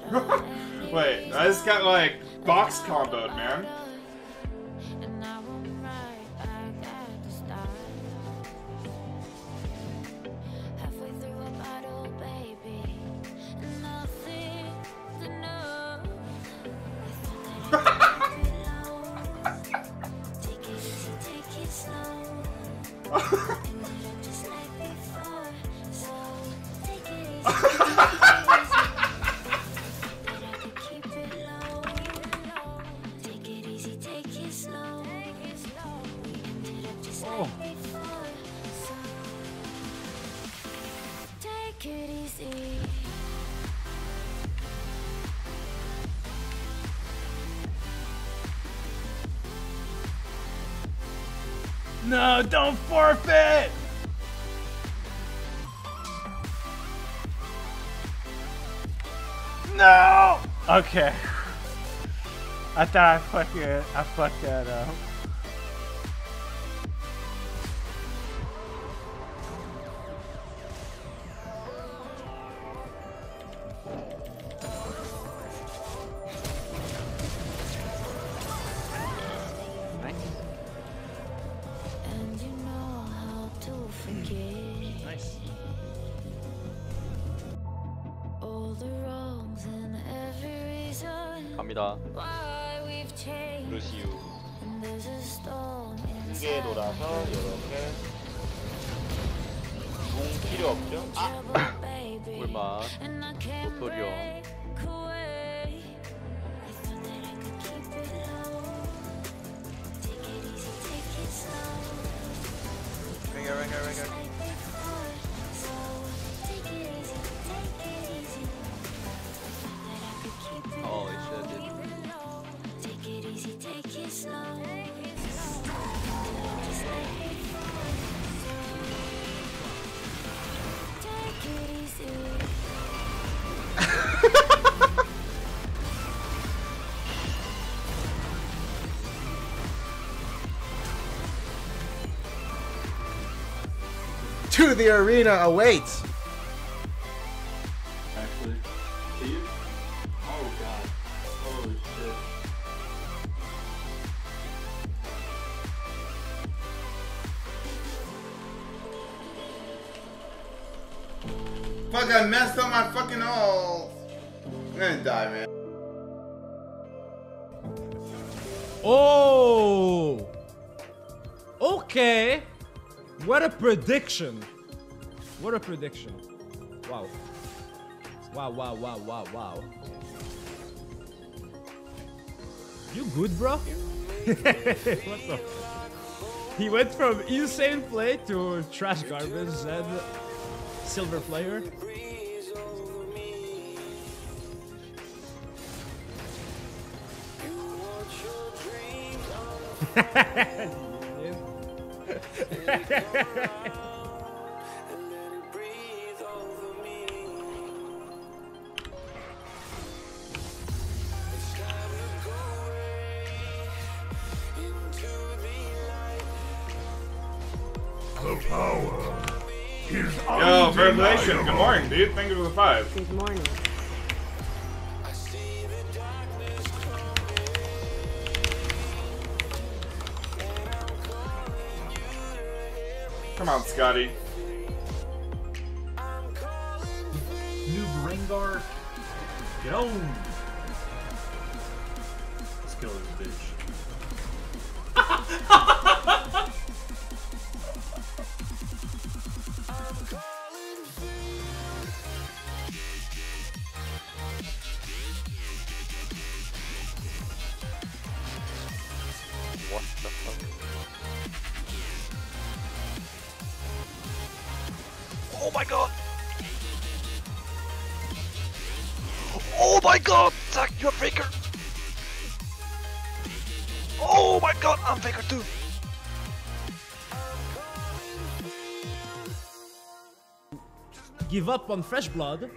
Wait, I just got like box comboed, man. Oh. No, don't forfeit! No! Okay. I thought I fucked that up. Nice. 갑니다. 루시우. 크게 돌아서 이렇게 공 필요 없죠? 아! 꿀맛. 도토리온. 랭글. Oh, it should did. To the arena awaits. Actually, can you? Oh god! Holy shit! Fuck! I messed up my fucking ult. I'm gonna die, man. Oh! Okay. What a prediction. What a prediction. Wow. Wow. You good, bro? What the? He went from insane play to trash garbage and silver player. The power is Yo, Verb Nation, good morning, dude. Thank you for the 5. Good morning. Come on, Scotty. New Rengar. Get on. Let's kill this bitch. What the fuck? Oh my god! Oh my god! Zach, you're Faker! Oh my god, I'm Faker too! Give up on fresh blood.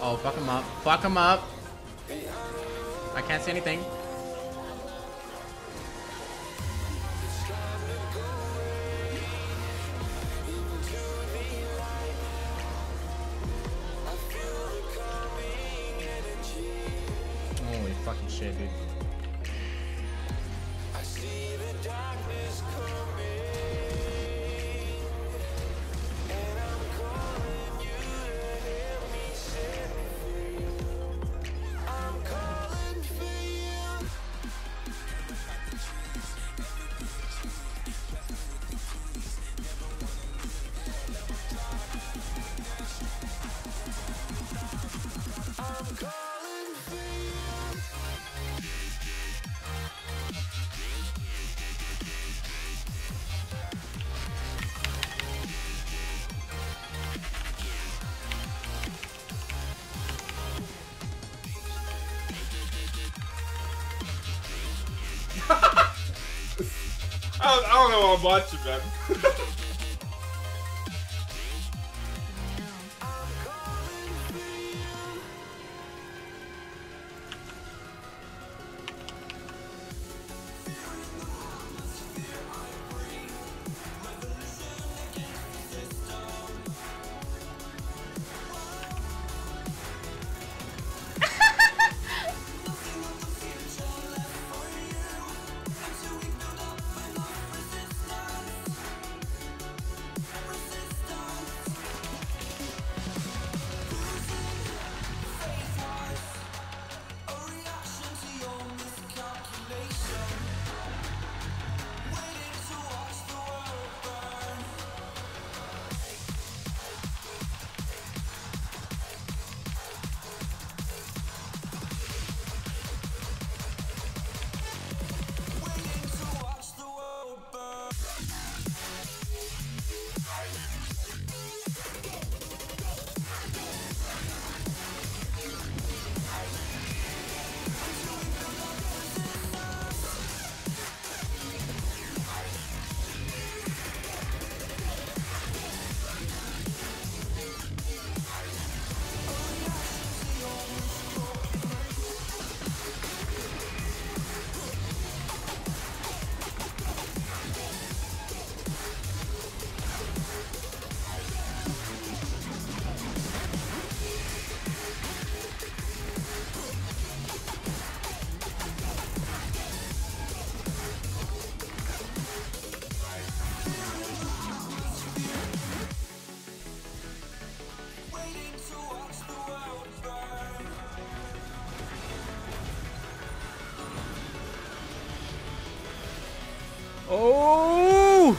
Oh, fuck him up. Fuck him up. I can't see anything. Holy fucking shit, dude. I don't know what I'm watching, man. Oh!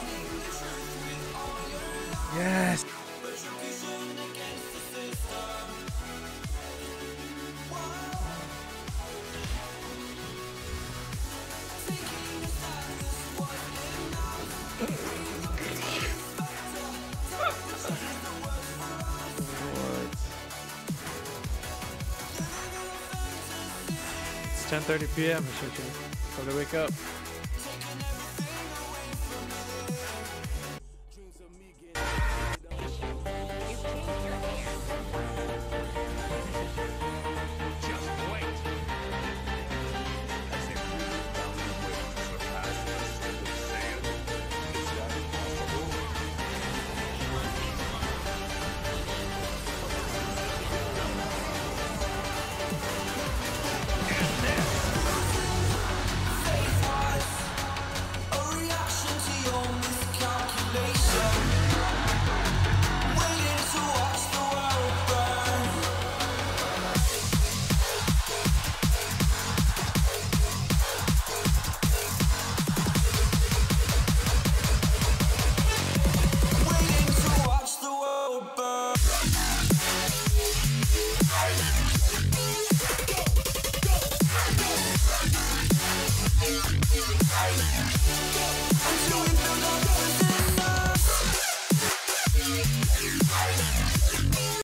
Yes. It's 10:30 p.m. I should probably wake up. Until we build up